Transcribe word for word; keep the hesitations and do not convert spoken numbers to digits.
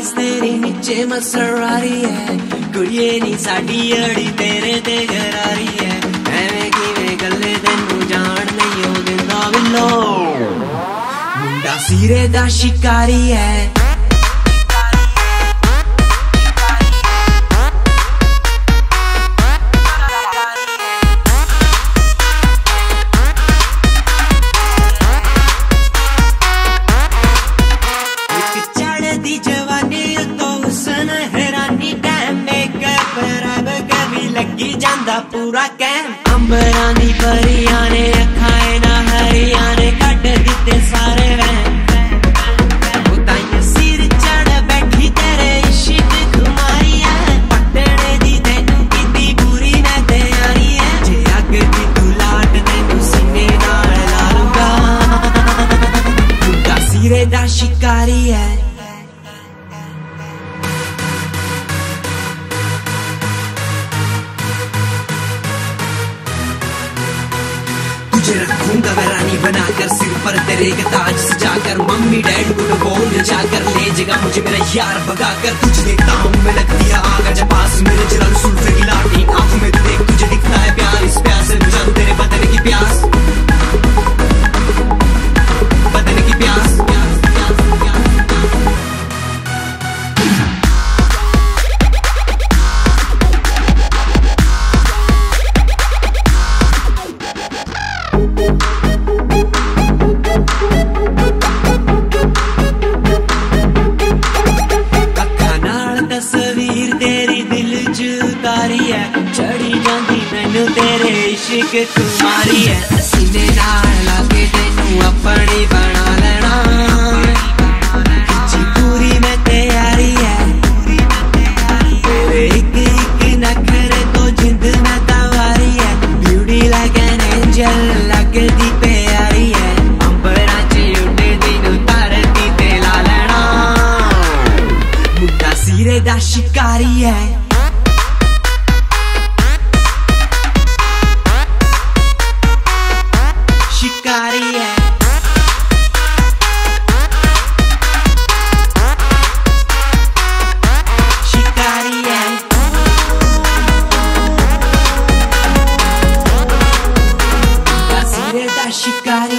Ice तेरी नीचे मसरारी है, कुड़िए नी साडी अड़ी तेरे ते गरारी है। एवें किवें गल्ले तेनू जान नहीं हो दिंदा विलो, मुंडा सिरे दा शिकारी है। लगी जांदा पूरा कैम अंबरां दी परियां ने अखां ना हरियां ने कट दिते सारे वैम। उताइयां सिर चढ़ बैठी तेरे इश्क खुमारी है, पटने दी तैनू कीती पूरी मैं तैयारी है। जे अग दी तू लाट तैनू सीने नाल ला लूंगा, मुंडा सिरे दा शिकारी है। तुझे रखूंगा मैं रानी बनाकर, सिर पर तेरे के ताज सजाकर। मम्मी डैडी को बोल जाकर ले जगह मुझे मेरा यार भगाकर। तुझे देखता हूँ मैं लगती है आगा जब पास मेरे जलाल सुल्फे की लाठी आंखों में देख तुझे दिखता है प्यार। इस प्यार से बुझा दूं तेरे बदन की प्यास, बदन की प्यास। तस्वीर तेरी दिल च उतारी है, चढ़ी जांदी मैनू तेरे इश्क तुम्हारी है। सीने नाल लाके तैनू अपनी बना लेना, जी पूरी मैं तैयारी है। तेरे एक एक नखरे तो जिंद में तवारी है, ब्यूटी लाइक एन एंजल लगदी प्यारी है। अंबरां च उड़े दिन धरती ते ला लेना, मुंडा सिरे दा शिकारी है। शिकारी है, शिकारी है, मुंडा सिरे दा शिकारी।